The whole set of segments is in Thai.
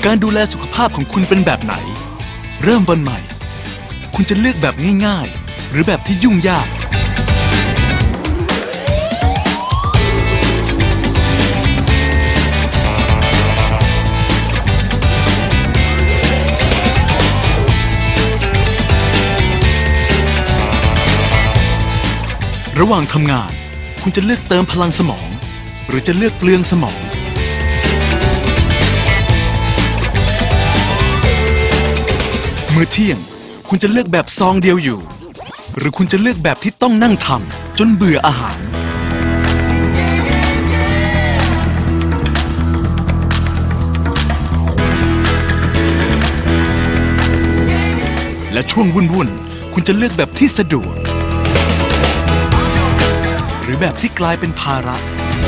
การดูแลสุขภาพของคุณเป็นแบบไหนเริ่มวันใหม่คุณจะเลือกแบบง่ายๆหรือแบบที่ยุ่งยากระหว่างทำงานคุณจะเลือกเติมพลังสมองหรือจะเลือกเปลืองสมองมื้อเที่ยงคุณจะเลือกแบบซองเดียวอยู่หรือคุณจะเลือกแบบที่ต้องนั่งทำจนเบื่ออาหารและช่วงวุ่นๆคุณจะเลือกแบบที่สะดวกหรือแบบที่กลายเป็นภาระ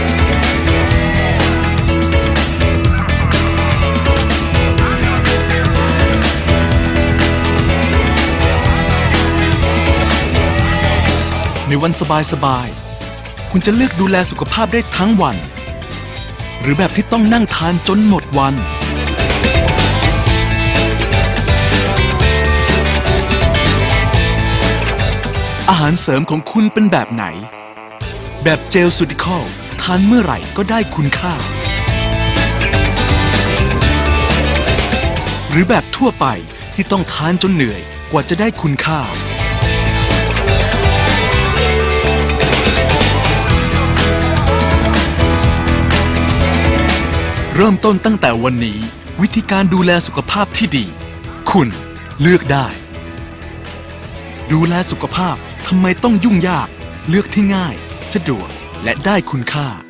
ในวันสบายๆคุณจะเลือกดูแลสุขภาพได้ทั้งวันหรือแบบที่ต้องนั่งทานจนหมดวันอาหารเสริมของคุณเป็นแบบไหนแบบเจลซูติคอลทานเมื่อไหร่ก็ได้คุณค่าหรือแบบทั่วไปที่ต้องทานจนเหนื่อยกว่าจะได้คุณค่าเริ่มต้นตั้งแต่วันนี้วิธีการดูแลสุขภาพที่ดีคุณเลือกได้ดูแลสุขภาพทำไมต้องยุ่งยากเลือกที่ง่ายสะดวกและได้คุณค่า